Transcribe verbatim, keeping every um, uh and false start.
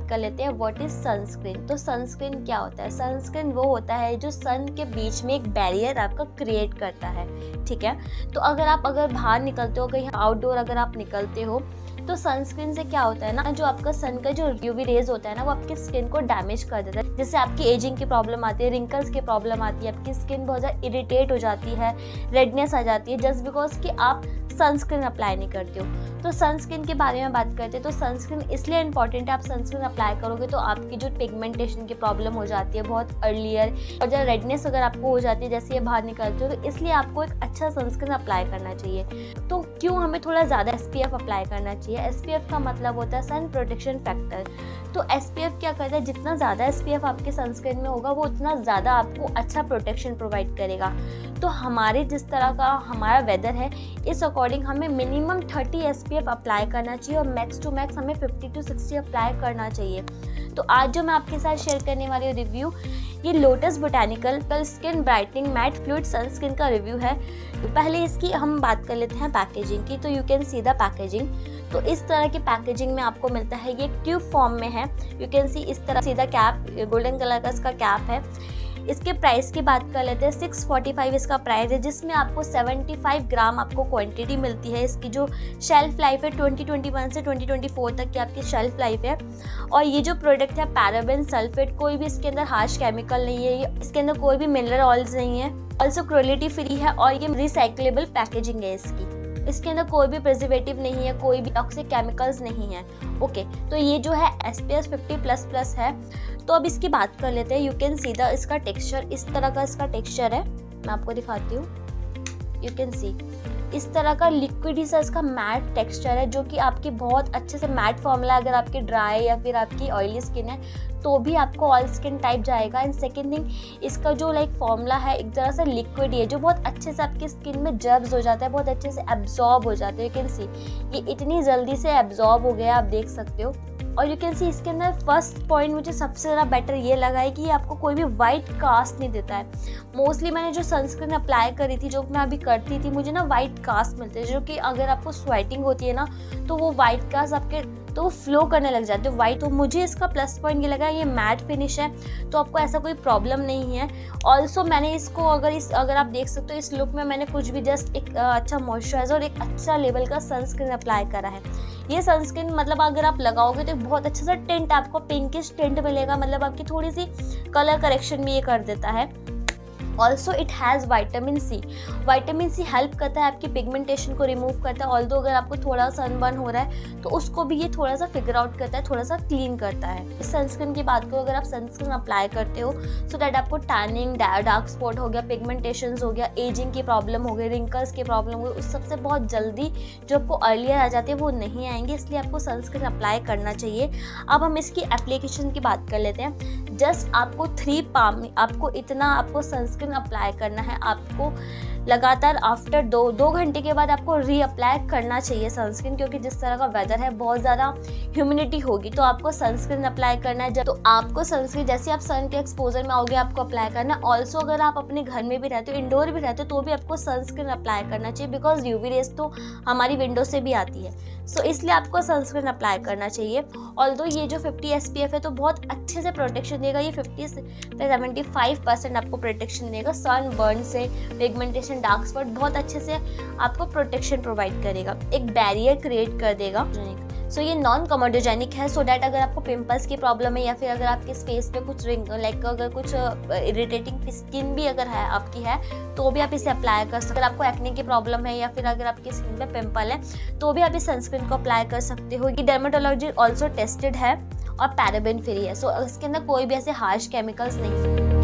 कर लेते हैं व्हाट इज सनस्क्रीन। तो सनस्क्रीन क्या होता है? सनस्क्रीन वो होता है जो सन के बीच में एक बैरियर आपका क्रिएट करता है, ठीक है। तो अगर आप अगर बाहर निकलते हो, कहीं आउटडोर अगर आप निकलते हो, तो सनस्क्रीन से क्या होता है ना, जो आपका सन का जो यूवी रेज होता है ना, वो आपकी स्किन को डैमेज कर देता है, जिससे आपकी एजिंग की प्रॉब्लम आती है, रिंकल्स की प्रॉब्लम आती है, आपकी स्किन बहुत ज़्यादा इरिटेट हो जाती है, रेडनेस आ जाती है, जस्ट बिकॉज कि आप सनस्क्रीन अप्लाई नहीं करते हो। तो सनस्क्रीन के बारे में बात करते हैं, तो सनस्क्रीन इसलिए इंपॉर्टेंट है, आप सनस्क्रीन अप्लाई करोगे तो आपकी जो पिगमेंटेशन की प्रॉब्लम हो जाती है बहुत अर्लियर, और जब रेडनेस अगर आपको हो जाती है जैसे ये बाहर निकलते हो, तो इसलिए आपको एक अच्छा सनस्क्रीन अप्लाई करना चाहिए। तो क्यों हमें थोड़ा ज़्यादा एस पी एफ अप्लाई करना चाहिए? एस पी एफ का मतलब होता है सन प्रोटेक्शन फैक्टर। तो एस पी एफ क्या करता है, जितना ज़्यादा एस पी एफ आपके सनस्क्रीन में होगा वो उतना ज़्यादा आपको अच्छा प्रोटेक्शन प्रोवाइड करेगा। तो हमारे जिस तरह का हमारा वेदर है, इस अकॉर्डिंग हमें minimum thirty S P F apply करना चाहिए और मैक्स टू मैक्स हमें फिफ्टी टू सिक्सटी अप्लाई करना चाहिए। तो आज जो मैं आपके साथ शेयर करने वाली हूँ रिव्यू, ये लोटस बोटैनिकल कल skin brightening matte fluid sunscreen का रिव्यू है। तो पहले इसकी हम बात कर लेते हैं पैकेजिंग की। तो you can see the packaging. तो इस तरह की पैकेजिंग में आपको मिलता है, ये ट्यूब फॉर्म में है, यू कैन सी इस तरह सीधा कैप, गोल्डन कलर का इसका कैप है। इसके प्राइस की बात कर लेते हैं, सिक्स फोर्टी फाइव इसका प्राइस है, जिसमें आपको सेवेंटी फाइव ग्राम आपको क्वांटिटी मिलती है। इसकी जो शेल्फ लाइफ है ट्वेंटी ट्वेंटी वन से ट्वेंटी ट्वेंटी फोर तक की आपकी शेल्फ लाइफ है। और ये जो प्रोडक्ट है पैराबेन सल्फेट, कोई भी इसके अंदर हार्श केमिकल नहीं है, इसके अंदर कोई भी मिनरल ऑयल्स नहीं है, ऑल्सो क्रुएल्टी फ्री है, और ये रिसाइक्लेबल पैकेजिंग है इसकी। इसके अंदर कोई भी प्रिजर्वेटिव नहीं है, कोई भी टॉक्सिक केमिकल्स नहीं है। ओके, तो ये जो है S P F fifty plus plus है। तो अब इसकी बात कर लेते हैं। यू कैन सी द इसका टेक्सचर, इस तरह का इसका टेक्सचर है, मैं आपको दिखाती हूँ। यू कैन सी इस तरह का लिक्विड ही सा इसका मैट टेक्सचर है, जो कि आपकी बहुत अच्छे से मैट फॉर्मूला, अगर आपकी ड्राई या फिर आपकी ऑयली स्किन है तो भी आपको ऑयल स्किन टाइप जाएगा। एंड सेकेंड थिंग, इसका जो लाइक फॉर्मूला है एक तरह से लिक्विड ही है, जो बहुत अच्छे से आपकी स्किन में जब्स हो जाता है, बहुत अच्छे से एब्जॉर्ब हो जाते हैं। यू कैन सी ये इतनी जल्दी से एब्जॉर्ब हो गया, आप देख सकते हो। और यू कैन सी इसके अंदर फर्स्ट पॉइंट मुझे सबसे ज़्यादा बेटर ये लगा है कि ये आपको कोई भी वाइट कास्ट नहीं देता है। मोस्टली मैंने जो सनस्क्रीन अप्लाई करी थी, जो मैं अभी करती थी, मुझे ना वाइट कास्ट मिलते हैं, जो कि अगर आपको स्वेटिंग होती है ना तो वो वाइट कास्ट आपके तो वो फ्लो करने लग जाते हैं वाइट। तो मुझे इसका प्लस पॉइंट ये लगा, ये मैट फिनिश है तो आपको ऐसा कोई प्रॉब्लम नहीं है। ऑल्सो मैंने इसको अगर इस अगर आप देख सकते हो इस लुक में मैंने कुछ भी जस्ट एक अच्छा मॉइस्चराइजर और एक अच्छा लेवल का सनस्क्रीन अप्लाई करा है। ये सनस्क्रीन मतलब अगर आप लगाओगे तो बहुत अच्छा सा टिंट, आपको पिंकिश टिंट मिलेगा, मतलब आपकी थोड़ी सी कलर करेक्शन भी ये कर देता है। Also it has vitamin C. Vitamin C help करता है आपकी पिगमेंटेशन को रिमूव करता है। ऑल्दो अगर आपको थोड़ा सनबर्न हो रहा है तो उसको भी ये थोड़ा सा फिगर आउट करता है, थोड़ा सा क्लीन करता है। इस सनस्क्रीन की बात करो, अगर आप सनस्क्रीन अप्लाई करते हो सो दैट आपको टैनिंग, डार्क स्पॉट हो गया, पिगमेंटेशन हो गया, एजिंग की प्रॉब्लम हो गई, रिंकल्स की प्रॉब्लम हो गई, उस सबसे बहुत जल्दी जो आपको अर्लियर आ जाती है वो नहीं आएंगे, इसलिए आपको सनस्क्रीन अप्लाई करना चाहिए। अब हम इसकी एप्लीकेशन की बात कर लेते हैं। जस्ट आपको थ्री पाम आपको इतना आपको सनस्क्रीन अप्लाई करना है। आपको लगातार आफ्टर दो दो घंटे के बाद आपको रीअप्लाई करना चाहिए सनस्क्रीन, क्योंकि जिस तरह का वेदर है बहुत ज़्यादा ह्यूमिडिटी होगी तो आपको सनस्क्रीन अप्लाई करना है। तो आपको सनस्क्रीन जैसे आप सन के एक्सपोजर में आओगे आपको अप्लाई करना है। ऑल्सो अगर आप अपने घर में भी रहते हो, इंडोर भी रहते हो, तो भी आपको सनस्क्रीन अप्लाई करना चाहिए, बिकॉज यूवी रेज तो हमारी विंडो से भी आती है। सो so, इसलिए आपको सनस्क्रीन अप्लाई करना चाहिए। ऑल्दो ये जो फिफ्टी एस पी एफ है तो बहुत अच्छे से प्रोटेक्शन देगा, ये फिफ्टी से सेवेंटी फाइव परसेंट आपको प्रोटेक्शन देगा सन बर्न से, पिगमेंटेशन, डार्क स्पॉट, बहुत अच्छे से आपको प्रोटेक्शन प्रोवाइड करेगा, एक बैरियर क्रिएट कर देगा। सो so, ये नॉन कमोडोजेनिक है, सो so डैट अगर आपको पिंपल्स की प्रॉब्लम है या फिर अगर आपके फेस पे कुछ रिंग लाइक अगर कुछ इरिटेटिंग स्किन भी अगर है आपकी है तो भी आप इसे अप्लाई कर सकते हो। अगर आपको एक्ने की प्रॉब्लम है या फिर अगर आपकी स्किन पे पिंपल है तो भी आप इस सनस्क्रीन को अप्लाई कर सकते हो। ये डर्मेटोलॉजी ऑल्सो टेस्टेड है और पैराबेन फ्री है, सो so, इसके अंदर कोई भी ऐसे हार्श केमिकल्स नहीं है।